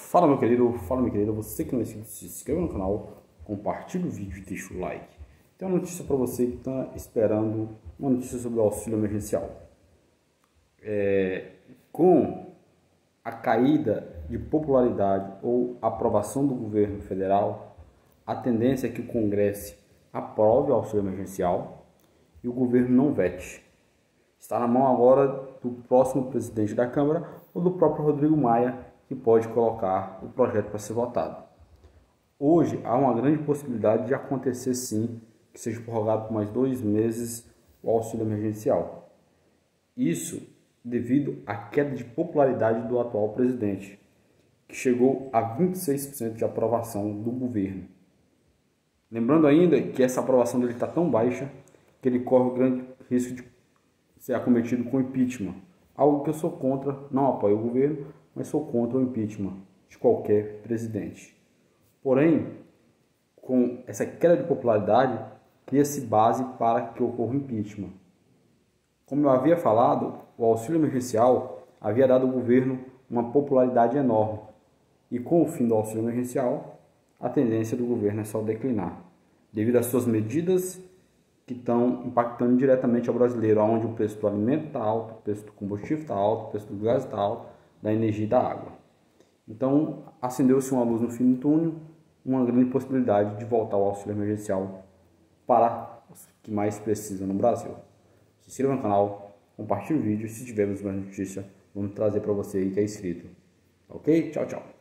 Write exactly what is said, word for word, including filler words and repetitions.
Fala meu querido, fala minha querida, você que não é inscrito, se inscreva no canal, compartilhe o vídeo e deixa o like. Tem uma notícia para você que está esperando uma notícia sobre o auxílio emergencial. É, com a caída de popularidade ou aprovação do governo federal, a tendência é que o Congresso aprove o auxílio emergencial e o governo não vete. Está na mão agora do próximo presidente da Câmara ou do próprio Rodrigo Maia, que pode colocar o projeto para ser votado. Hoje há uma grande possibilidade de acontecer sim, que seja prorrogado por mais dois meses o auxílio emergencial. Isso devido à queda de popularidade do atual presidente, que chegou a vinte e seis por cento de aprovação do governo. Lembrando ainda que essa aprovação dele está tão baixa que ele corre o grande risco de ser acometido com impeachment, algo que eu sou contra, não apoio o governo, mas sou contra o impeachment de qualquer presidente. Porém, com essa queda de popularidade, cria-se base para que ocorra o impeachment. Como eu havia falado, o auxílio emergencial havia dado ao governo uma popularidade enorme, e com o fim do auxílio emergencial, a tendência do governo é só declinar, devido às suas medidas que estão impactando diretamente ao brasileiro, onde o preço do alimento está alto, o preço do combustível está alto, o preço do gás está alto, da energia e da água. Então, acendeu-se uma luz no fim do túnel, uma grande possibilidade de voltar ao auxílio emergencial para os que mais precisam no Brasil. Se inscreva no canal, compartilhe o vídeo, se tivermos mais notícia, vamos trazer para você aí que é inscrito. Ok? Tchau, tchau.